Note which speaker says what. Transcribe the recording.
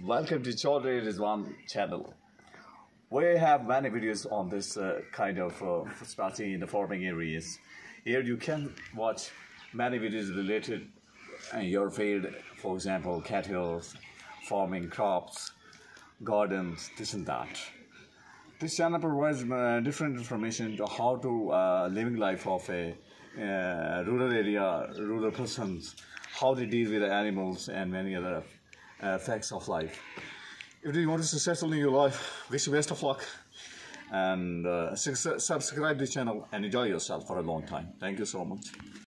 Speaker 1: Welcome to Chaudhry Rizwan channel. We have many videos on this kind of especially in the farming areas. Here you can watch many videos related in your field, for example, cattle, farming, crops, gardens, this and that. This channel provides different information to how to living life of a rural area, rural persons, how they deal with the animals and many other facts of life. If you want to successful in your life, wish you best of luck and subscribe to the channel and enjoy yourself for a long time. Thank you so much.